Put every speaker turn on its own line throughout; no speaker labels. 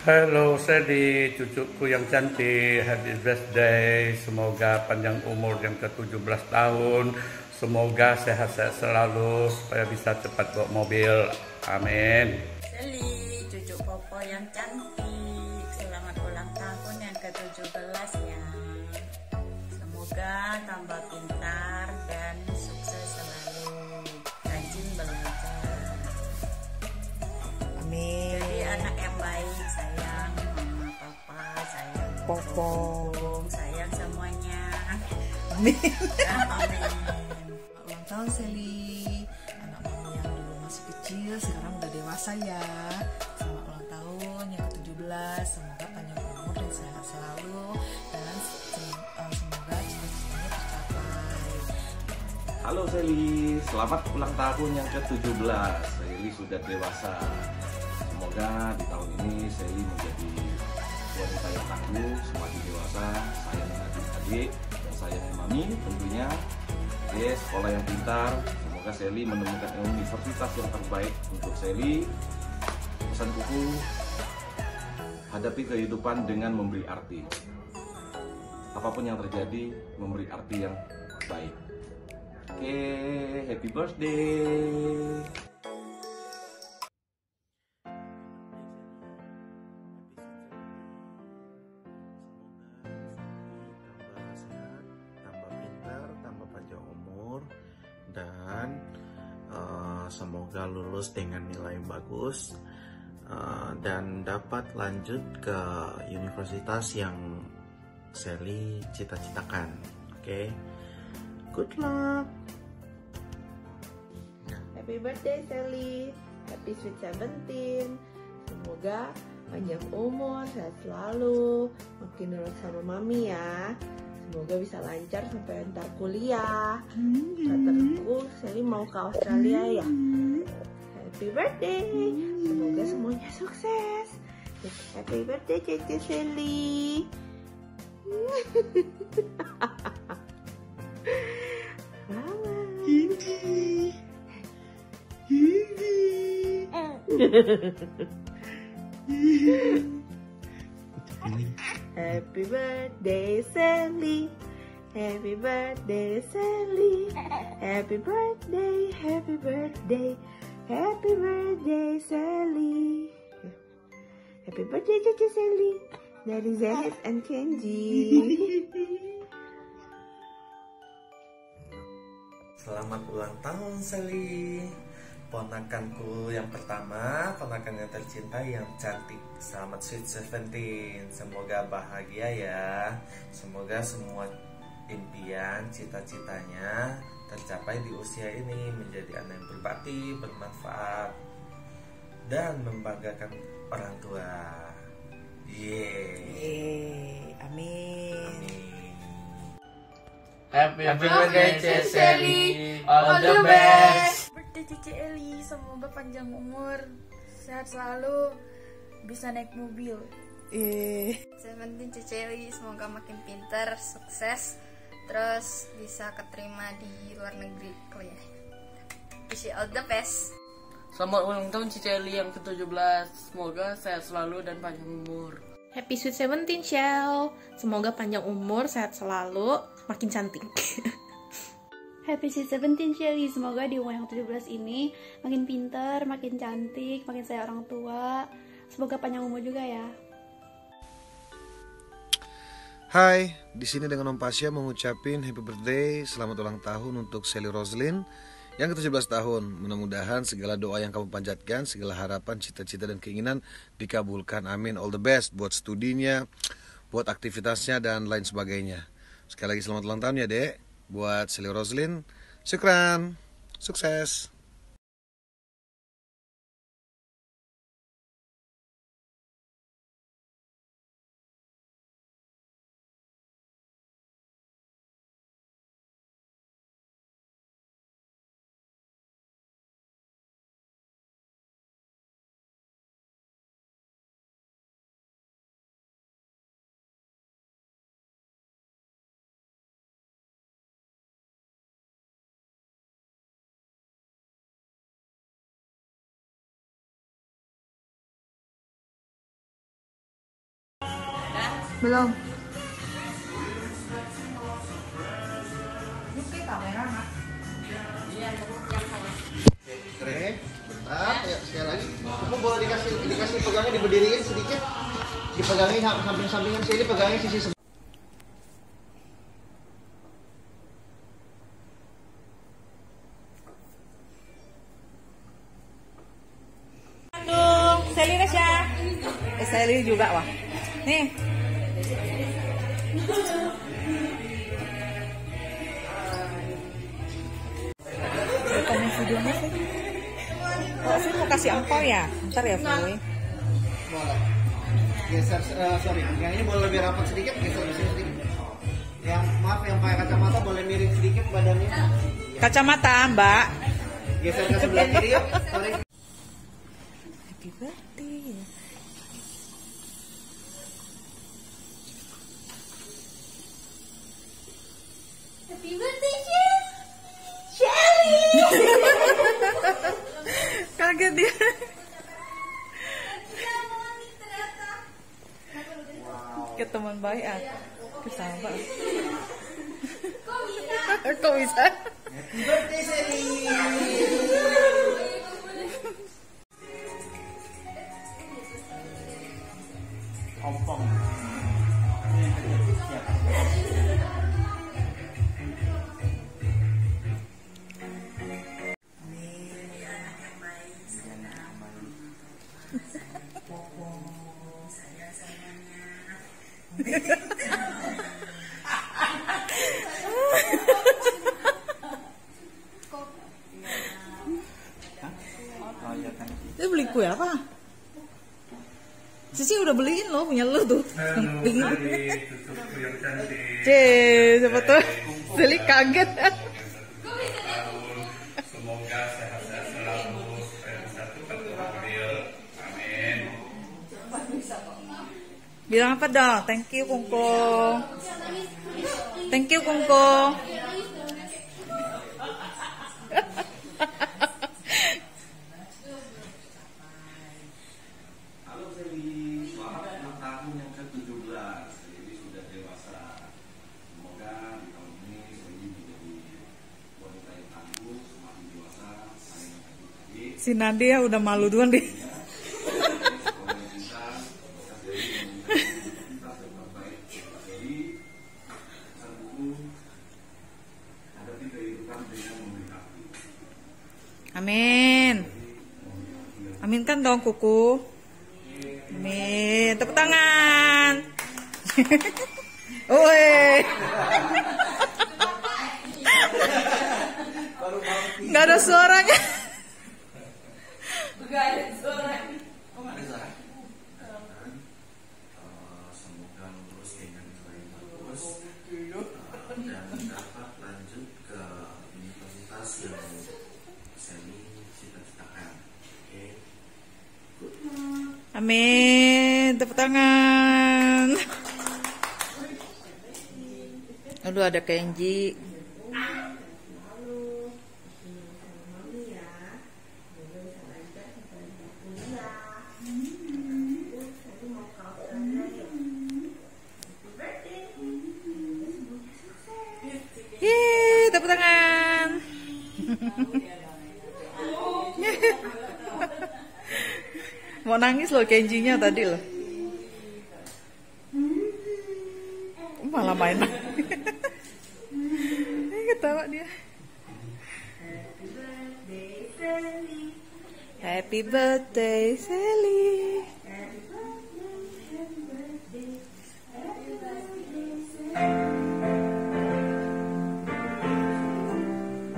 Halo Sedi, cucuku yang cantik, happy birthday. Semoga panjang umur yang ke-17 tahun. Semoga sehat-sehat selalu supaya bisa cepat bawa mobil. Amin.
Seli, cucu Popo yang cantik. Selamat ulang tahun yang ke-17 ya. Semoga tambah pintar dan sukses selalu. Rajin belajar.
Amin.
Jadi anak yang baik, sayang mama, papa, sayang
Popo.
sayang semuanya.
Amin.
Amin.
Ulang tahun Seli. Anak mama yang dulu masih kecil sekarang udah dewasa ya. Selamat ulang tahun yang ke-17. Semoga panjang umur dan sehat selalu dan semoga cita-citanya tercapai.
Halo Seli, selamat ulang tahun yang ke-17. Seli sudah dewasa. Semoga di tahun ini Seli menjadi wanita yang tangguh, semakin dewasa, sayangnya adik-adik dan sayangnya mami tentunya. Oke, sekolah yang pintar. Semoga Seli menemukan universitas yang terbaik untuk Seli. Pesan kuku, hadapi kehidupan dengan memberi arti. Apapun yang terjadi, memberi arti yang baik. Oke, happy birthday.
Tambah sehat, tambah pintar, tambah panjang umur, dan semoga lulus dengan nilai bagus dan dapat lanjut ke universitas yang Seli cita-citakan. Oke, good luck.
Happy birthday Sally, happy sweet 17. Semoga panjang umur, sehat selalu, makin nurut sama mami ya. Semoga bisa lancar sampai ntar kuliah. Kataku Sally mau ke Australia ya. Happy birthday, semoga semuanya sukses. Happy birthday Cici Sally. Happy birthday Sally, happy birthday Sally, happy birthday, happy birthday, happy birthday Sally. Happy birthday Cici Sally dari Zahid and Kenji.
Selamat ulang tahun Sally, ponakanku yang pertama, ponakan yang tercinta yang cantik. Selamat sweet 17. Semoga bahagia ya. Semoga semua impian, cita-citanya tercapai di usia ini, menjadi anak yang berbakti, bermanfaat, dan membanggakan orang tua.
Yeay. Amin.
Happy birthday Cici Sally, all the best.
Birthday Cici Eli, semoga panjang umur, sehat selalu, bisa naik mobil.
17 Cici Eli, semoga makin pintar, sukses, terus bisa keterima di luar negeri kuliah. Wish you all the best.
Selamat ulang tahun Cici Eli yang ke-17. Semoga sehat selalu dan panjang umur.
Happy Sweet 17 Shell. Semoga panjang umur, sehat selalu, makin cantik.
Happy Sweet 17 Shelly, semoga di umur yang 17 ini makin pintar, makin cantik, makin sayang orang tua. Semoga panjang umur juga ya.
Hai, di sini dengan Om Pasya mengucapin happy birthday, selamat ulang tahun untuk Sally Roslyn yang ke-17 tahun. Mudah-mudahan segala doa yang kamu panjatkan, segala harapan, cita-cita dan keinginan dikabulkan. Amin. All the best buat studinya, buat aktivitasnya dan lain sebagainya. Sekali lagi selamat ulang tahun ya, Dek. Buat Sally Roslyn. Syukran. Sukses.
Belum.
Oke, bentar, ya, sekali lagi. Kamu boleh dikasih pegangnya, diberdiriin sedikit. Dipegangin samping-sampingan sini, pegangin sisi sebelah.
Sally Resya. Sally juga wah. Nih. Rekaman videonya sih. Oh, saya mau kasih angpau ya. Ntar ya, Boy.
Boleh. Geser, sorry, yang ini boleh lebih rapat sedikit, geser ke sini sedikit. Yang maaf, yang pakai kacamata boleh miring sedikit badannya.
Kacamata, Mbak.
Geser ke sebelah kiri yuk. Sorry.
Happy birthday.
Happy birthday, Shelly.
Kaget dia. Ke teman baik ah. Ke sahabat. Kok bisa?
Happy birthday, Shelly. Ompong.
Dia beli kue apa? Cici udah beliin loh, punya lo tuh. Siapa tuh? Seli kaget.
Semoga sehat-sehat selalu, supaya bisa cepat mobil. Amin.
Bilang apa dong? Thank you, Kungkung. Thank you, Kungkung.
Halo Sally, selamat ulang tahun yang ke-17. Sally sudah dewasa. Semoga di tahun ini Sally menjadi wanita yang tangguh, semakin dewasa, saling adik-adik.
Si Nadia udah malu duluan deh. Amin. Aminkan dong kuku. Amin. Tepuk tangan. Woi. Nggak ada suaranya.
Nggak ada suara. Kok nggak ada suara? Semoga lulus dengan nilai bagus dan dapat lanjut ke universitas yang Sally cita-citakan. Oke. Good luck.
Amin. Tepuk tangan. Aduh, ada Kenji. Yeay, tepuk tangan. Mau nangis loh Kenjinya tadi loh. Malah main. Ini ketawa dia. Happy birthday Sally.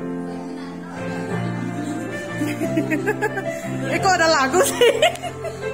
Kok ada lagu sih?